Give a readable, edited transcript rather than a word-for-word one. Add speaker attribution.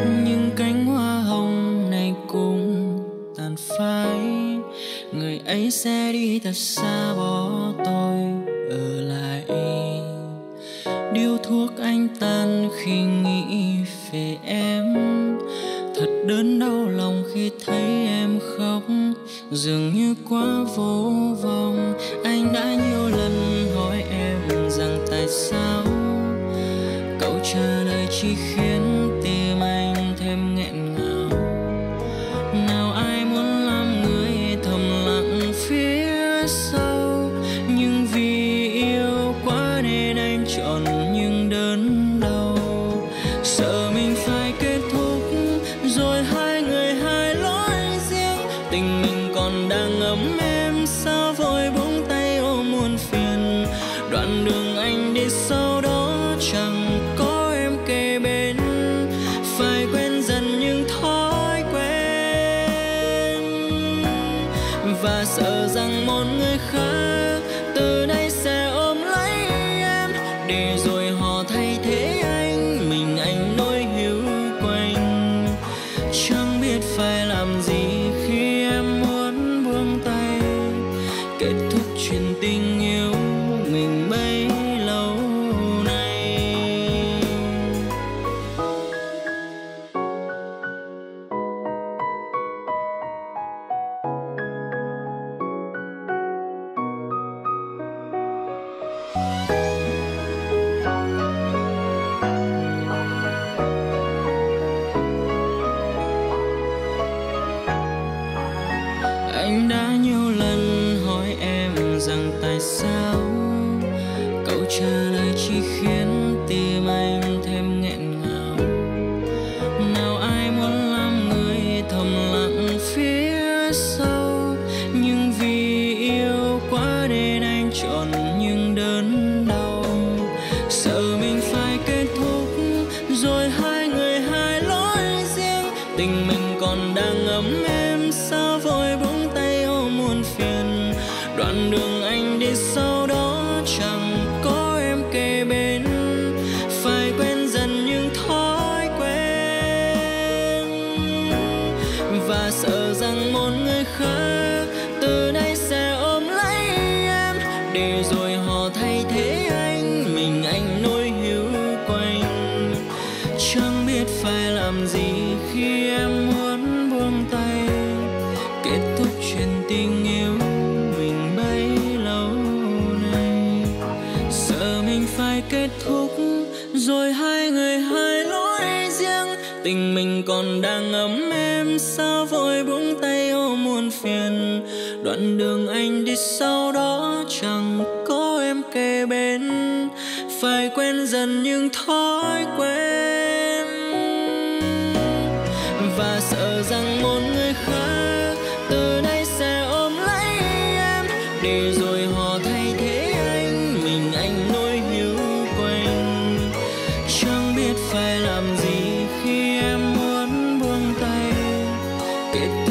Speaker 1: Nhưng cánh hoa hồng này cũng tàn phai, người ấy sẽ đi thật xa bỏ tôi ở lại. Điếu thuốc anh tan khi nghĩ về em, thật đớn đau lòng khi thấy em khóc, dường như quá vô vọng. Anh đã nhiều lần hỏi em rằng tại sao, câu trả lời chỉ khiến tim anh thêm nghẹn ngào. Nào ai muốn làm người thầm lặng phía sau, nhưng vì yêu quá nên anh chọn những đớn đau. Sợ mình phải kết thúc rồi hai người hai lối riêng, tình mình còn đang ấm êm sao vội buông tay ôm muôn phiền. Đoạn đường anh đi sau đó chẳng có em kề bên, phải quen dần những thói quen. Và sợ rằng một người khác từ nay sẽ ôm lấy em, để rồi họ thay thế anh, mình anh nỗi hiu quạnh. Chẳng biết phải làm gì khi em muốn buông tay, kết thúc chuyện tình yêu mình bấy lâu nay. Anh đã nhiều lần hỏi em rằng tại sao, câu trả lời chỉ khiến tim anh thêm nghẹn ngào. Nào ai muốn làm người thầm lặng phía sau, nhưng vì yêu quá nên anh chọn những đớn đau. Sợ mình phải kết thúc rồi hai người hai lối riêng, tình mình còn đang ấm êm sao vội buông tay ôm muôn phiền. Đoạn đường anh đi sau đó chẳng có em kề bên, phải quen dần những thói quen. Và sợ rằng một người khác từ nay sẽ ôm lấy em, để rồi họ thay thế anh, mình anh nỗi hiu quạnh. Chẳng biết phải làm gì khi em muốn buông tay, kết thúc chuyện tình yêu mình bấy lâu nay. Sợ mình phải kết thúc rồi hai người hai lối riêng, tình mình còn đang ấm êm sao vội buông tay ôm muôn phiền. Đoạn đường anh đi sau đó chẳng có em kề bên, phải quen dần những thói quen. Và sợ rằng một người khác từ nay sẽ ôm lấy em, để rồi họ thay thế anh, mình anh nỗi hiu quạnh. Chẳng biết phải làm gì khi em muốn buông tay, kết